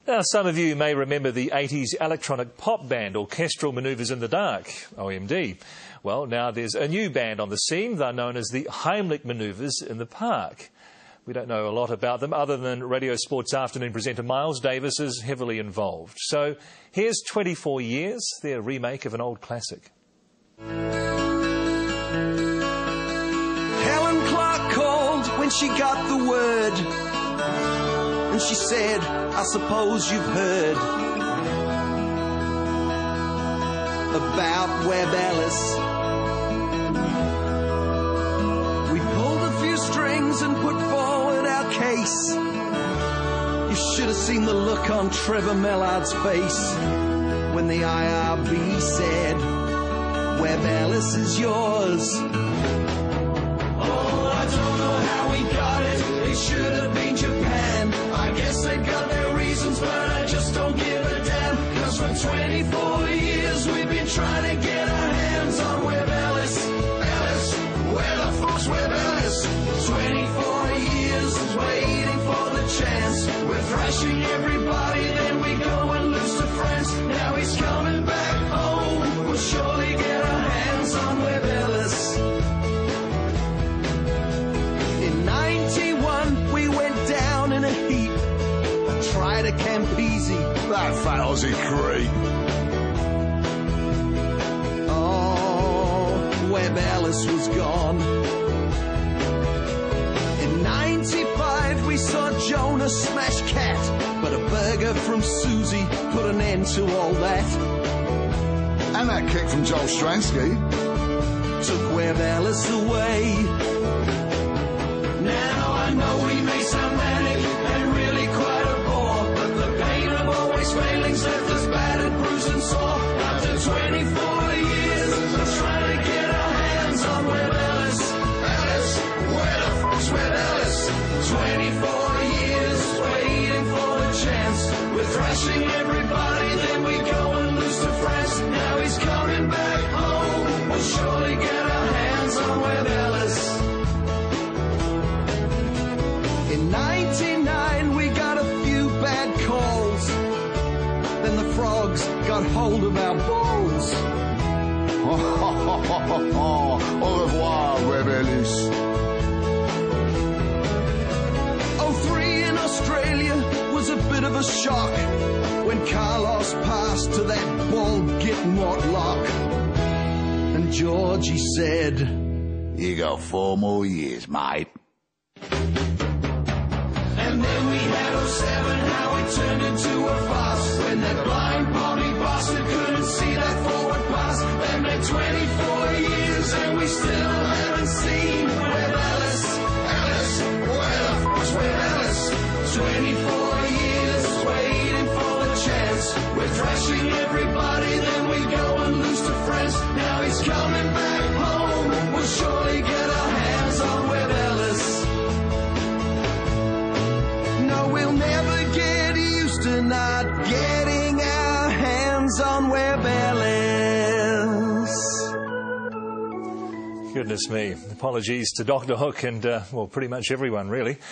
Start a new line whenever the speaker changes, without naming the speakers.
Now, some of you may remember the 80s electronic pop band Orchestral Manoeuvres in the Dark, OMD. Well, now there's a new band on the scene. They're known as the Heimlich Manoeuvres in the Park. We don't know a lot about them other than Radio Sports Afternoon presenter Miles Davis is heavily involved. So here's 24 Years, their remake of an old classic.
Helen Clark called when she got the word, and she said, I suppose you've heard about Webb, Ellis. We pulled a few strings and put forward our case. You should have seen the look on Trevor Mellard's face when the IRB said, Webb, Ellis is yours. Oh, I don't know how we got it. It should have been Japan. I guess they got their reasons, but I just don't give a damn. Cause for 24 years we've been trying to get our hands on Webb, Ellis. Ellis, where the fuck's Webb, Ellis? 24 years waiting for the chance. We're thrashing everybody, then we go and lose to France. Now he's coming back home. We'll surely get our hands on Webb, Ellis. In 91 we went down in a heap. I tried to Campese, that fat Aussie creep. Oh, Webb, Ellis was gone. In 95 we saw Jonah smash Cat, but a burger from Susie put an end to all that.
And that kick from Joel Stransky
Took Webb, Ellis away. Now I know he may sound manic and really quite a bore, but the pain of always failing's left us battered, bruised and sore. After 24 years of trying to get our hands on Webb, Ellis. Ellis, where the fuck's Webb, Ellis? 24 years waiting for the chance. We're thrashing everybody, then we go and lose to France. Now he's coming back home. We'll surely get our hands on Webb, Ellis. In 99 we got a few bad calls. Then the frogs got hold of our balls.
Au revoir, Webb, Ellis.
03 in Australia was a bit of a shock when Carlos passed to that bald git Mortlock. And Georgie said,
You got 4 more years, mate.
and then we had 07, how it turned into a farce when that blind Bobby bastard couldn't see that forward pass. Then been 24 years and we still haven't seen Webb, Ellis. Ellis, where the fuck's Webb, Ellis? 24 years waiting for the chance. We're thrashing everybody, then we go and lose to France. Now he's coming back home. We'll surely get our hands on Webb, Ellis. No, we'll never get used to not getting our hands on Webb, Ellis.
Goodness me. Apologies to Dr. Hook and, well, pretty much everyone, really.